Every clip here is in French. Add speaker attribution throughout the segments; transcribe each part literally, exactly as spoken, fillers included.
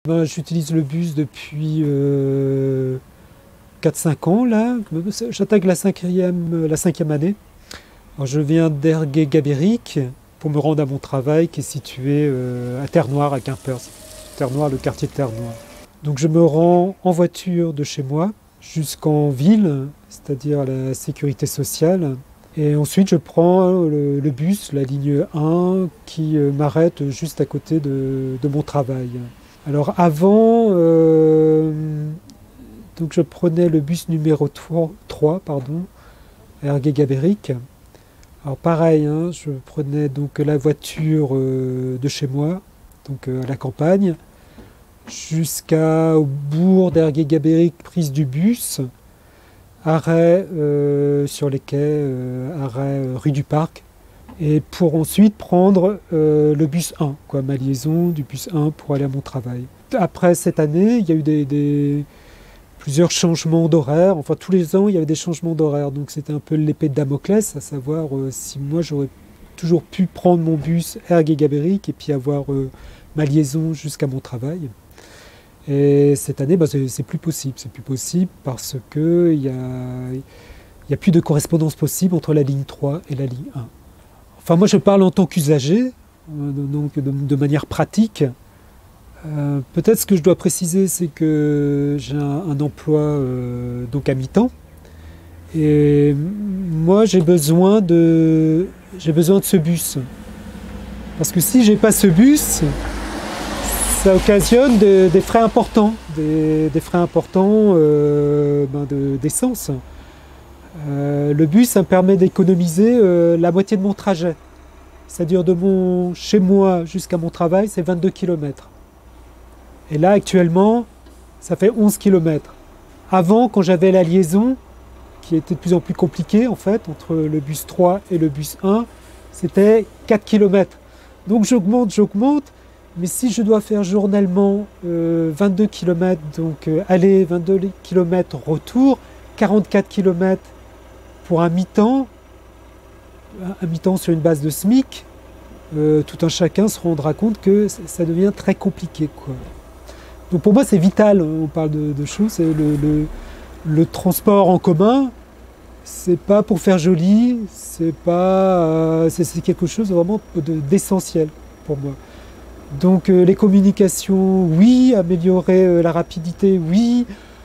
Speaker 1: Ben, j'utilise le bus depuis euh, quatre cinq ans là. J'attaque la cinquième, la cinquième année. Alors, je viens d'Ergué-Gabéric pour me rendre à mon travail qui est situé euh, à Terre-Noire, à Quimper. Terre-Noire, le quartier de Terre-Noire. Donc je me rends en voiture de chez moi jusqu'en ville, c'est-à-dire la sécurité sociale. Et ensuite je prends le, le bus, la ligne un, qui euh, m'arrête juste à côté de, de mon travail. Alors avant, euh, donc je prenais le bus numéro trois, pardon, à Ergué-Gabéric. Alors pareil, hein, je prenais donc la voiture euh, de chez moi, donc euh, à la campagne, jusqu'au bourg d'Ergué-Gabéric, prise du bus, arrêt euh, sur les quais, euh, arrêt euh, rue du Parc, et pour ensuite prendre euh, le bus un, quoi, ma liaison du bus un pour aller à mon travail. Après cette année, il y a eu des, des, plusieurs changements d'horaire, enfin tous les ans il y avait des changements d'horaire, donc c'était un peu l'épée de Damoclès, à savoir euh, si moi j'aurais toujours pu prendre mon bus Ergué-Gabéric et puis avoir euh, ma liaison jusqu'à mon travail. Et cette année, bah, c'est plus possible. C'est plus possible parce qu'il n'y a, y a plus de correspondance possible entre la ligne trois et la ligne un. Enfin, moi, je parle en tant qu'usager, euh, donc de, de manière pratique. Euh, Peut-être ce que je dois préciser, c'est que j'ai un, un emploi euh, donc à mi-temps. Et moi, j'ai besoin de, j'ai besoin de ce bus. Parce que si j'ai pas ce bus, ça occasionne de, des frais importants, des, des frais importants euh, ben d'essence. Euh, le bus, ça me permet d'économiser euh, la moitié de mon trajet. C'est-à-dire de mon chez moi jusqu'à mon travail, c'est vingt-deux kilomètres. Et là, actuellement, ça fait onze kilomètres. Avant, quand j'avais la liaison, qui était de plus en plus compliquée, en fait, entre le bus trois et le bus un, c'était quatre kilomètres. Donc j'augmente, j'augmente. Mais si je dois faire journellement euh, vingt-deux kilomètres, donc euh, aller vingt-deux kilomètres retour, quarante-quatre kilomètres pour un mi-temps, un mi-temps sur une base de SMIC, euh, tout un chacun se rendra compte que ça devient très compliqué, quoi. Donc pour moi c'est vital, on parle de, de choses, le, le, le transport en commun, c'est pas pour faire joli, c'est pas, euh, c'est quelque chose vraiment d'essentiel pour moi. Donc euh, les communications, oui, améliorer euh, la rapidité, oui,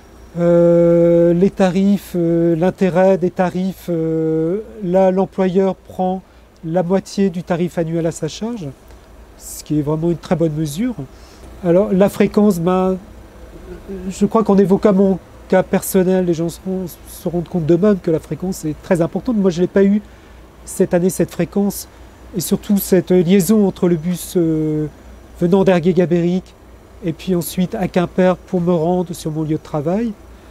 Speaker 1: euh, les tarifs, euh, l'intérêt des tarifs, euh, là l'employeur prend la moitié du tarif annuel à sa charge, ce qui est vraiment une très bonne mesure. Alors la fréquence, ben, je crois qu'en évoquant mon cas personnel, les gens se, se rendent compte d'eux-mêmes que la fréquence est très importante. Moi je ne l'ai pas eu cette année, cette fréquence, et surtout cette liaison entre le bus euh, venant d'Ergué-Gabéric et puis ensuite à Quimper pour me rendre sur mon lieu de travail.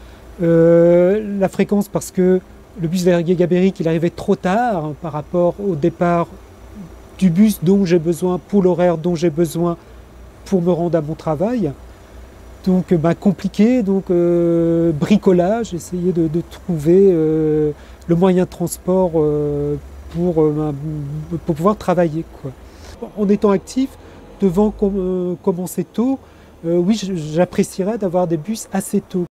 Speaker 1: Euh, la fréquence parce que le bus d'Ergué-Gabéric il arrivait trop tard hein, par rapport au départ du bus dont j'ai besoin pour l'horaire dont j'ai besoin pour me rendre à mon travail. Donc bah, compliqué, donc euh, bricolage, essayer de, de trouver euh, le moyen de transport euh, pour, euh, pour pouvoir travailler, quoi. En étant actif, devant com euh, commencer tôt, euh, oui, j'apprécierais d'avoir des bus assez tôt.